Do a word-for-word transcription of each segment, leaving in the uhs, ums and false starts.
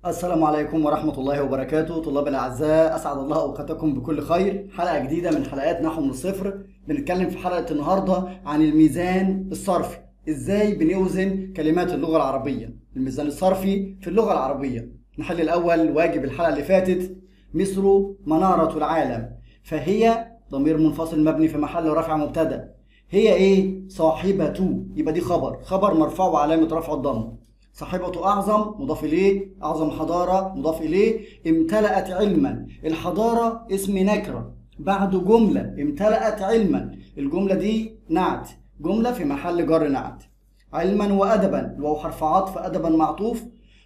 السلام عليكم ورحمة الله وبركاته. طلاب الأعزاء، أسعد الله أوقاتكم بكل خير. حلقة جديدة من حلقات نحو من الصفر. بنتكلم في حلقة النهاردة عن الميزان الصرفي، إزاي بنوزن كلمات اللغة العربية. الميزان الصرفي في اللغة العربية. نحل الأول واجب الحلقة اللي فاتت. مصر منارة العالم، فهي ضمير منفصل مبني في محل رفع مبتدأ. هي إيه؟ صاحبة، يبقى دي خبر، خبر مرفوع وعلامة رفع الضمة. صاحبة أعظم مضاف إليه، أعظم حضارة مضاف إليه. امتلأت علما، الحضارة اسم نكرة بعد جملة امتلأت علما، الجملة دي نعت، جملة في محل جر نعت. علما وأدبا، الواو حرف عطف، أدبا معطوف.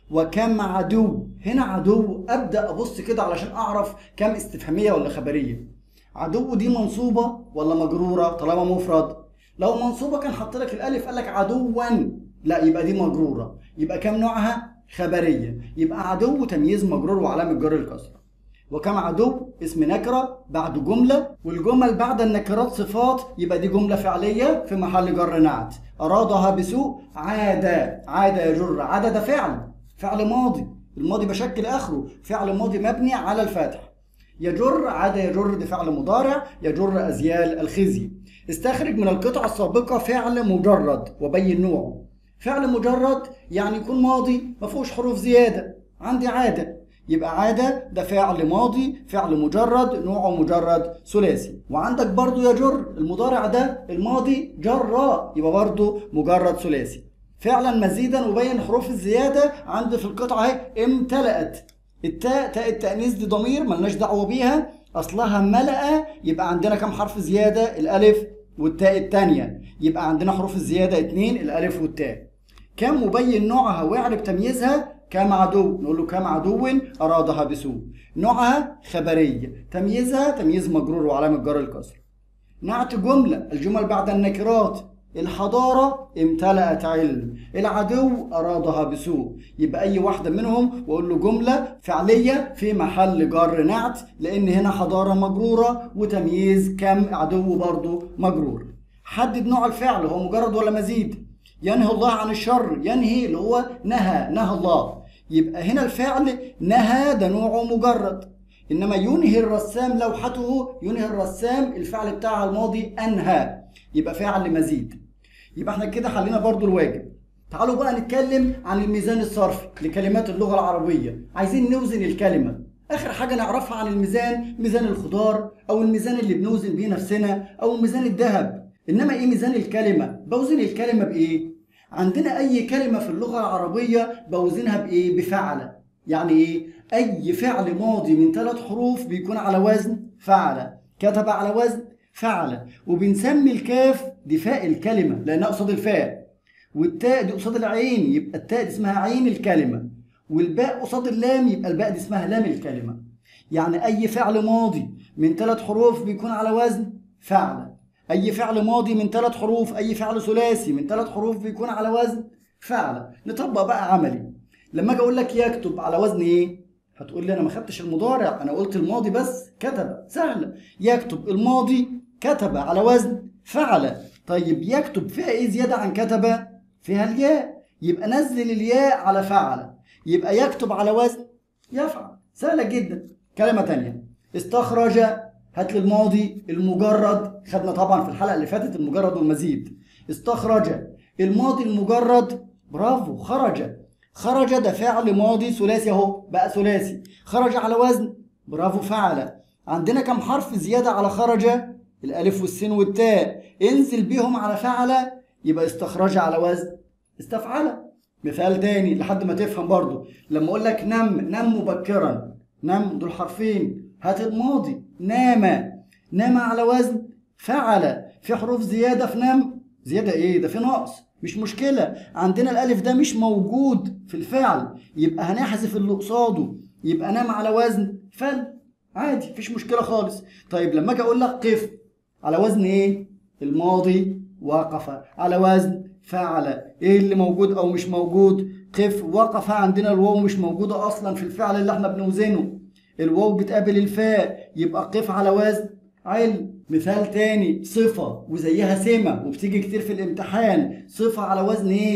وكم عدو، هنا عدو أبدأ أبص كده علشان أعرف كم استفهامية ولا خبرية. عدو دي منصوبة ولا مجرورة طالما مفرد؟ لو منصوبة كان حط لك الألف قال لك عدوا، لا يبقى دي مجرورة. يبقى كم نوعها؟ خبرية. يبقى عدو تمييز مجرور وعلامة جر الكسرة. وكم عدو اسم نكرة بعد جملة، والجمل بعد النكرات صفات، يبقى دي جملة فعلية في محل جر نعت. أرادها بسوء، عاد، عاد يجر، عاد ده فعل، فعل ماضي، الماضي بشكل آخره فعل ماضي مبني على الفتح. يجر، عاد يجر ده فعل مضارع، يجر أزيال الخزي. استخرج من القطعة السابقة فعل مجرد وبين نوعه. فعل مجرد يعني يكون ماضي ما فيهوش حروف زيادة. عندي عادة، يبقى عادة ده فعل ماضي، فعل مجرد، نوعه مجرد ثلاثي. وعندك برضو يجر، المضارع ده الماضي جراء، يبقى برضو مجرد ثلاثي. فعلا مزيدا وبين حروف الزيادة عندي في القطعة اهي. امتلأت، التاء تاء التأنيث دي ضمير ملناش دعوة بيها، أصلها ملأ. يبقى عندنا كم حرف زيادة؟ الألف والتاء الثانية. يبقى عندنا حروف الزيادة اتنين، الألف والتاء. كم مبين نوعها واعرب تمييزها. كم عدو، نقول له كم عدو أرادها بسوء. نوعها خبرية، تمييزها تمييز مجرور وعلامة جر الكسر. نعت جملة، الجمل بعد النكرات. الحضارة امتلأت علم، العدو أرادها بسوء. يبقى أي واحدة منهم وأقول له جملة فعلية في محل جر نعت، لأن هنا حضارة مجرورة وتمييز كم عدو برضو مجرور. حدد نوع الفعل، هو مجرد ولا مزيد؟ ينهي الله عن الشر، ينهي اللي هو نهى، نهى الله. يبقى هنا الفعل نهى ده نوعه مجرد. إنما ينهي الرسام لوحته، ينهي الرسام الفعل بتاعها الماضي أنهى، يبقى فعل مزيد. يبقى احنا كده حلينا برضو الواجب. تعالوا بقى نتكلم عن الميزان الصرفي لكلمات اللغة العربية. عايزين نوزن الكلمة. آخر حاجة نعرفها عن الميزان ميزان الخضار، أو الميزان اللي بنوزن بيه نفسنا، أو ميزان الذهب. إنما إيه ميزان الكلمة؟ بوزن الكلمة بإيه؟ عندنا أي كلمة في اللغة العربية بوزنها بإيه؟ بفعل. يعني إيه؟ أي فعل ماضي من ثلاث حروف بيكون على وزن فعل. كتب على وزن فعل. وبنسمي الكاف دي فاء الكلمة لأنها قصاد الفاء، والتاء دي قصاد العين يبقى التاء دي اسمها عين الكلمة، والباء قصاد اللام يبقى الباء دي اسمها لام الكلمة. يعني أي فعل ماضي من ثلاث حروف بيكون على وزن فعل. أي فعل ماضي من ثلاث حروف، أي فعل ثلاثي من ثلاث حروف بيكون على وزن فعل. نطبق بقى عملي. لما أجي أقول لك يكتب على وزن إيه؟ هتقول لي أنا ما خدتش المضارع، أنا قلت الماضي بس. كتب سهلة، يكتب الماضي كتب على وزن فعل. طيب يكتب فيها إيه زيادة عن كتب؟ فيها الياء، يبقى نزل الياء على فعل، يبقى يكتب على وزن يفعل. سهلة جدا. كلمة تانية، استخرج، هات لي الماضي المجرد، خدنا طبعا في الحلقة اللي فاتت المجرد والمزيد. استخرج الماضي المجرد، برافو، خرج. خرج ده فعل ماضي ثلاثي اهو، بقى ثلاثي. خرج على وزن، برافو، فعل. عندنا كم حرف زيادة على خرج؟ الألف والسين والتاء، انزل بيهم على فعل، يبقى استخرج على وزن استفعل. مثال تاني لحد ما تفهم برضو. لما أقول لك نم، نم مبكرا، نم دول حرفين، هات الماضي نام، نام على وزن فعل. في حروف زيادة في نم، زيادة إيه؟ ده في نقص، مش مشكلة، عندنا الألف ده مش موجود في الفعل، يبقى هنحذف اللي قصاده، يبقى نام على وزن فل، عادي مفيش مشكلة خالص. طيب لما أجي أقول لك قف على وزن إيه؟ الماضي وقف على وزن فعل. إيه اللي موجود أو مش موجود؟ قف، وقف عندنا الواو مش موجودة أصلا في الفعل اللي احنا بنوزنه، الواو بتقابل الفاء، يبقى قف على وزن علم. مثال تاني، صفة وزيها سمة وبتيجي كتير في الامتحان، صفة على وزن ايه؟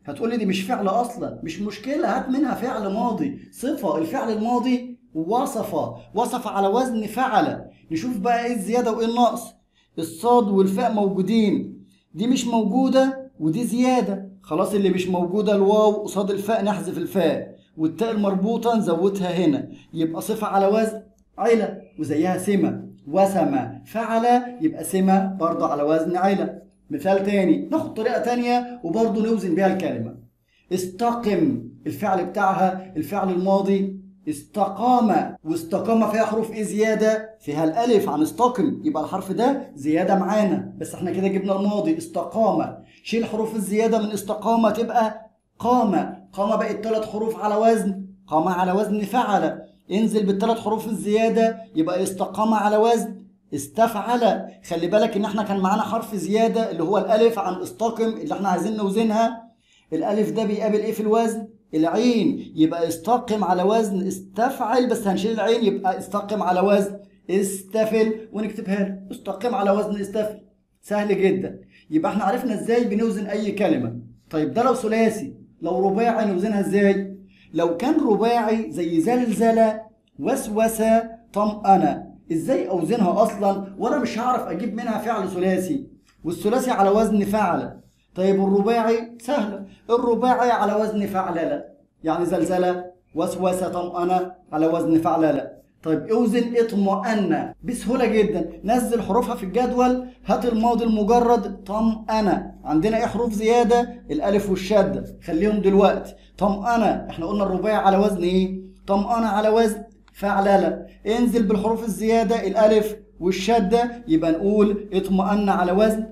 هتقول لي دي مش فعل اصلا، مش مشكله، هات منها فعل ماضي، صفه. الفعل الماضي وصف، وصف على وزن فعل. نشوف بقى ايه الزياده وايه النقص. الصاد والفاء موجودين، دي مش موجوده ودي زياده. خلاص اللي مش موجوده الواو قصاد الفاء نحذف الفاء، والتاء المربوطه نزودها هنا، يبقى صفه على وزن علة، وزيها سمه. وسم فعل يبقى سمه برضه على وزن علة. مثال تاني، ناخد طريقه تانيه وبرضه نوزن بيها الكلمه. استقم، الفعل بتاعها الفعل الماضي استقام، واستقام فيها حروف ايه زياده؟ فيها الالف عن استقم، يبقى الحرف ده زياده معانا، بس احنا كده جبنا الماضي استقام. شيل حروف الزياده من استقامه تبقى قام. قام بقت ثلاث حروف على وزن، قام على وزن فعل. انزل بالثلاث حروف الزياده يبقى استقام على وزن استفعل. خلي بالك ان احنا كان معانا حرف زياده اللي هو الالف عن استقم اللي احنا عايزين نوزنها. الالف ده بيقابل ايه في الوزن؟ العين، يبقى استقم على وزن استفعل، بس هنشيل العين يبقى استقم على وزن استفل، ونكتبها له استقم على وزن استفل. سهل جدا. يبقى احنا عرفنا ازاي بنوزن اي كلمه. طيب ده لو ثلاثي، لو رباعي نوزنها ازاي؟ لو كان رباعي زي زلزل وسوس طمأن، ازاي اوزنها اصلا وانا مش هعرف اجيب منها فعل ثلاثي؟ والثلاثي على وزن فعل. طيب الرباعي سهله، الرباعي على وزن فعلل، يعني زلزله وسوس طمأن على وزن فعلل. طيب اوزن اطمأن بسهوله جدا، نزل حروفها في الجدول، هات الماضي المجرد طمأن. عندنا ايه حروف زياده؟ الالف والشده، خليهم دلوقتي. طمأن احنا قلنا الرباعي على وزن ايه؟ طمأن على وزن فعلل. انزل بالحروف الزياده الالف والشده، يبقى نقول اطمأن على وزن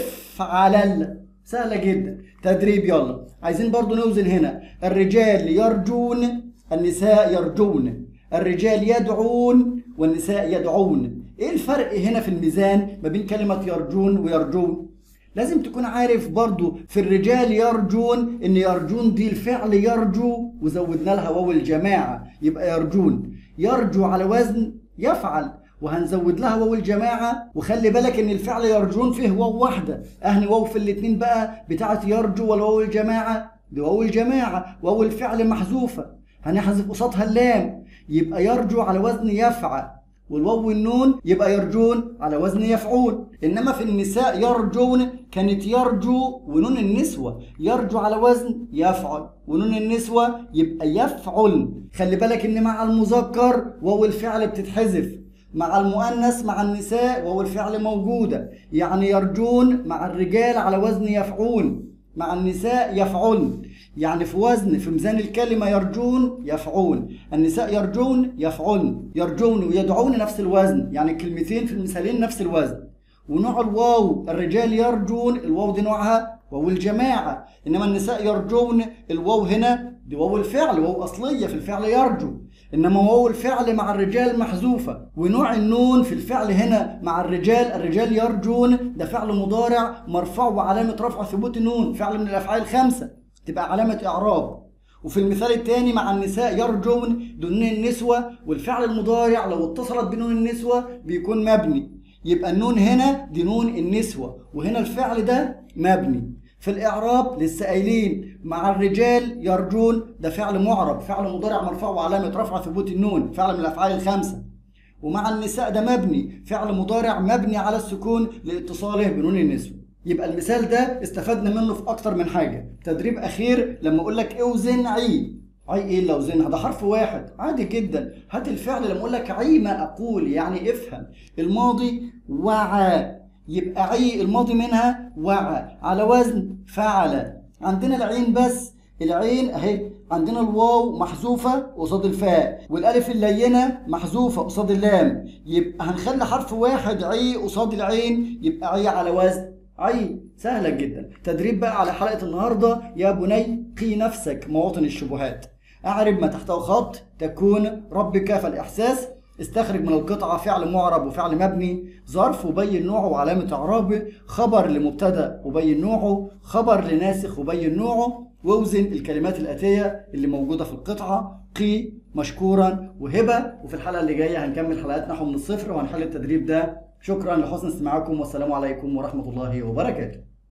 افعلل. سهله جدا. تدريب يلا، عايزين برضو نوزن هنا. الرجال يرجون، النساء يرجون. الرجال يدعون والنساء يدعون. ايه الفرق هنا في الميزان ما بين كلمة يرجون ويرجون؟ لازم تكون عارف برضو في الرجال يرجون ان يرجون دي الفعل يرجو وزودنا لها واو الجماعة، يبقى يرجون. يرجو على وزن يفعل وهنزود لها واو الجماعة. وخلي بالك ان الفعل يرجون فيه واو واحدة، اهني واو في الاتنين بقى بتاعت يرجو ولا واو الجماعة؟ دي واو الجماعة، واو الفعل محذوفة هنحذف قصادها اللام، يبقى يرجو على وزن يفعل، والواو والنون يبقى يرجون على وزن يفعون. انما في النساء يرجون كانت يرجو ونون النسوة، يرجو على وزن يفعل ونون النسوة يبقى يفعل. خلي بالك ان مع المذكر واو الفعل بتتحذف، مع المؤنث مع النساء واو الفعل موجودة، يعني يرجون مع الرجال على وزن يفعون، مع النساء يفعلن. يعني في وزن في ميزان الكلمة يرجون يفعون، النساء يرجون يفعلن. يرجون ويدعون نفس الوزن، يعني الكلمتين في المثالين نفس الوزن. ونوع الواو الرجال يرجون الواو دي نوعها واو الجماعة، إنما النساء يرجون الواو هنا دي واو الفعل، واو أصلية في الفعل يرجو، إنما واو الفعل مع الرجال محذوفة. ونوع النون في الفعل هنا مع الرجال، الرجال يرجون ده فعل مضارع مرفوع وعلامة رفع ثبوت النون، فعل من الأفعال الخمسة تبقى علامة إعراب. وفي المثال الثاني مع النساء يرجون دون النسوة، والفعل المضارع لو اتصلت بنون النسوة بيكون مبني، يبقى النون هنا دي نون النسوة وهنا الفعل ده مبني. في الإعراب لسه قايلين مع الرجال يرجون ده فعل معرب، فعل مضارع مرفوع وعلامة رفع ثبوت النون، فعل من الأفعال الخمسة. ومع النساء ده مبني، فعل مضارع مبني على السكون لاتصاله بنون النسوة. يبقى المثال ده استفدنا منه في أكتر من حاجة. تدريب أخير لما أقول لك اوزن عي، عي إيه اللي أوزنها؟ ده حرف واحد عادي جدا. هات الفعل لما أقول لك عي ما أقول، يعني افهم. الماضي وعى، يبقى عي الماضي منها وعى على وزن فعل. عندنا العين بس، العين اهي عندنا الواو محذوفه قصاد الفاء والالف اللينه محذوفه قصاد اللام، يبقى هنخلي حرف واحد عي قصاد العين يبقى عي على وزن عي. سهله جدا. تدريب بقى على حلقه النهارده. يا بني قي نفسك مواطن الشبهات، اعرب ما تحته خط تكون ربك فالاحساس. استخرج من القطعة فعل معرب وفعل مبني، ظرف وبين نوعه وعلامة إعرابه، خبر لمبتدأ وبين نوعه، خبر لناسخ وبين نوعه. واوزن الكلمات الآتية اللي موجودة في القطعة: قي، مشكورا، وهبة. وفي الحلقة اللي جاية هنكمل حلقات نحو من الصفر وهنحل التدريب ده. شكرا لحسن استماعكم والسلام عليكم ورحمة الله وبركاته.